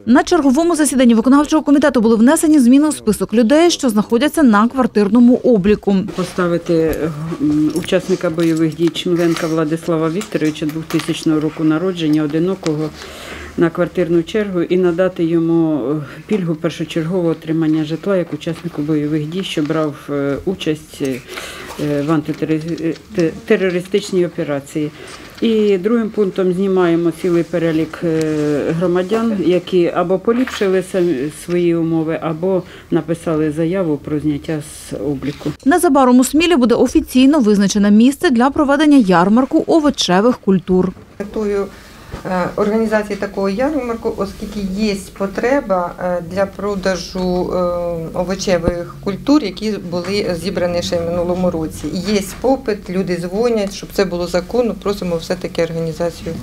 На черговому засіданні виконавчого комітету були внесені зміни у список людей, що знаходяться на квартирному обліку. Поставити учасника бойових дій Чмеленка Владислава Вікторовича 2000 року народження, одинокого, на квартирну чергу і надати йому пільгу першочергового отримання житла як учаснику бойових дій, що брав участь в антитерористичній операції. І другим пунктом знімаємо цілий перелік громадян, які або поліпшили свої умови, або написали заяву про зняття з обліку. Незабаром у Смілі буде офіційно визначене місце для проведення ярмарку овочевих культур. Метою організації такого ярмарку, оскільки є потреба для продажу овочевих культур, які були зібрані ще в минулому році. Є попит, люди дзвонять, щоб це було законно, просимо все-таки організацію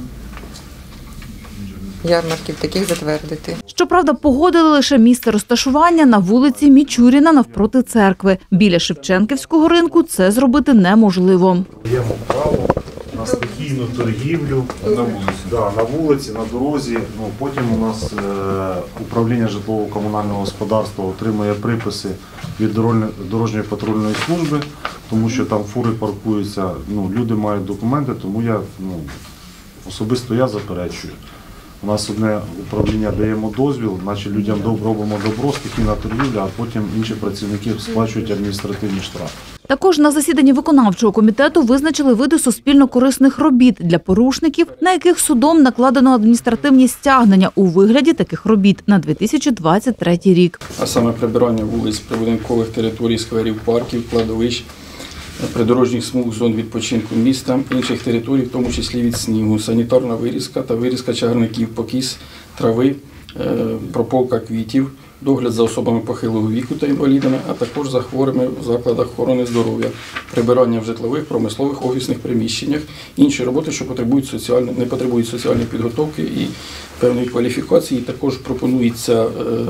ярмарків таких затвердити. Щоправда, погодили лише місце розташування на вулиці Мічуріна навпроти церкви. Біля Шевченківського ринку це зробити неможливо. Даємо право на стихійну торгівлю на вулиці, на дорозі. Потім у нас управління житлово-комунального господарства отримує приписи від дорожньої патрульної служби, тому що там фури паркуються, люди мають документи, тому особисто я заперечую. У нас одне управління даємо дозвіл, значить людям робимо добро, стихійна торгівля, а потім інші працівники сплачують адміністративні штрафи. Також на засіданні виконавчого комітету визначили види суспільно-корисних робіт для порушників, на яких судом накладено адміністративні стягнення у вигляді таких робіт на 2023 рік. А саме прибирання вулиць, прибудинкових територій, скверів, парків, кладовищ, придорожніх смуг, зон відпочинку міста, інших територій, в тому числі від снігу, санітарна вирізка та вирізка чагарників, покіс, трави, прополка квітів, догляд за особами похилого віку та інвалідами, а також за хворими в закладах охорони здоров'я, прибирання в житлових, промислових, офісних приміщеннях, інші роботи, що не потребують соціальної підготовки і певної кваліфікації. Також пропонується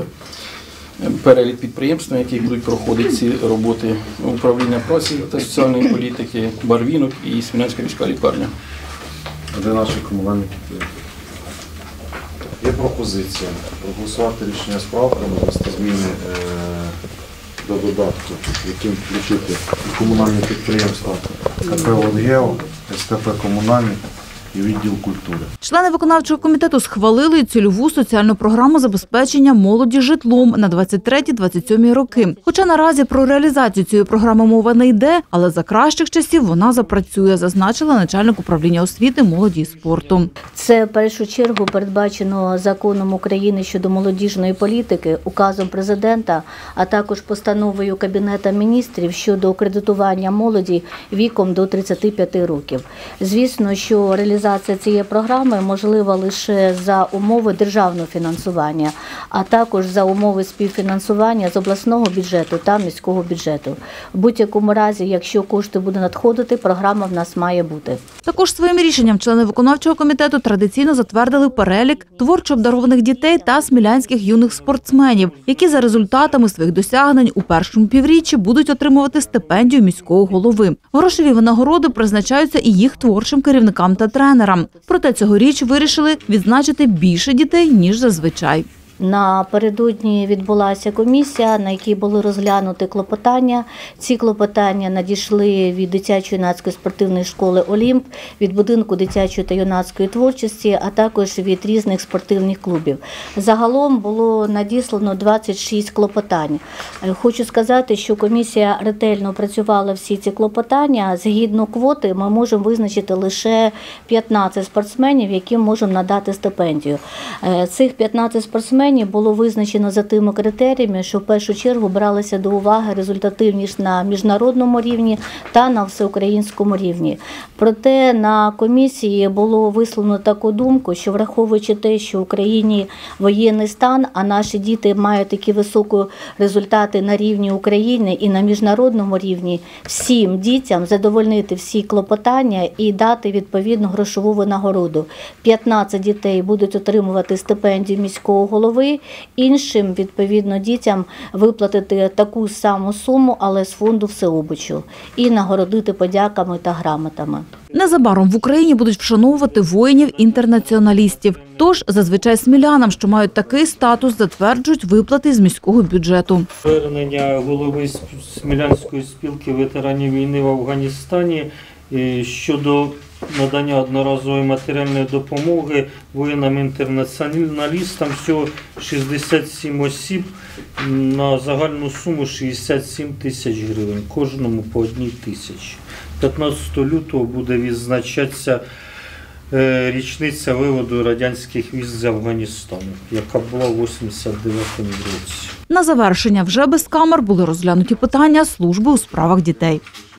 перелік підприємств, на яких будуть проходити ці роботи: управління праці та соціальної політики, Барвінок і Смілянська міська лікарня. Де наші комунальні підприємства? Є пропозиція проголосувати рішення з правками, внести зміни до додатку, яким включити комунальні підприємства КП «Лонгео», СТП «Комунальні» і відділ культури. Члени виконавчого комітету схвалили цільову соціальну програму забезпечення молоді житлом на 23-27 роки. Хоча наразі про реалізацію цієї програми мова не йде, але за кращих часів вона запрацює, зазначила начальник управління освіти, молоді і спорту. Це в першу чергу передбачено законом України щодо молодіжної політики, указом президента, а також постановою Кабінету міністрів щодо кредитування молоді віком до 35 років. Звісно, що реалізація цієї програми можлива лише за умови державного фінансування, а також за умови співфінансування з обласного бюджету та міського бюджету. В будь-якому разі, якщо кошти будуть надходити, програма в нас має бути. Також своїм рішенням члени виконавчого комітету традиційно затвердили перелік творчо обдарованих дітей та смілянських юних спортсменів, які за результатами своїх досягнень у першому півріччі будуть отримувати стипендію міського голови. Грошові винагороди призначаються і їх творчим керівникам та тренерам. Проте цьогоріч вирішили відзначити більше дітей, ніж зазвичай. Напередодні відбулася комісія, на якій були розглянуті клопотання. Ці клопотання надійшли від дитячо-юнацької спортивної школи «Олімп», від будинку дитячої та юнацької творчості, а також від різних спортивних клубів. Загалом було надіслано 26 клопотань. Хочу сказати, що комісія ретельно опрацювала всі ці клопотання. Згідно квоти ми можемо визначити лише 15 спортсменів, яким можемо надати стипендію. Цих 15 спортсменів було визначено за тими критеріями, що в першу чергу бралися до уваги результативність на міжнародному рівні та на всеукраїнському рівні. Проте на комісії було висловлено таку думку, що враховуючи те, що в Україні воєнний стан, а наші діти мають такі високі результати на рівні України і на міжнародному рівні, всім дітям задовольнити всі клопотання і дати відповідну грошову винагороду. 15 дітей будуть отримувати стипендію міського голови, голови, іншим, відповідно, дітям виплатити таку саму суму, але з фонду всеобучу, і нагородити подяками та грамотами. Незабаром в Україні будуть вшановувати воїнів-інтернаціоналістів. Тож зазвичай смілянам, що мають такий статус, затверджують виплати з міського бюджету. Звернення голови Смілянської спілки ветеранів війни в Афганістані щодо надання одноразової матеріальної допомоги воїнам-інтернаціоналістам, всього 67 осіб на загальну суму 67 тисяч гривень, кожному по 1 тисячі. 15 лютого буде відзначатися річниця виводу радянських військ з Афганістану, яка була в 89-му році. На завершення вже без камер були розглянуті питання служби у справах дітей.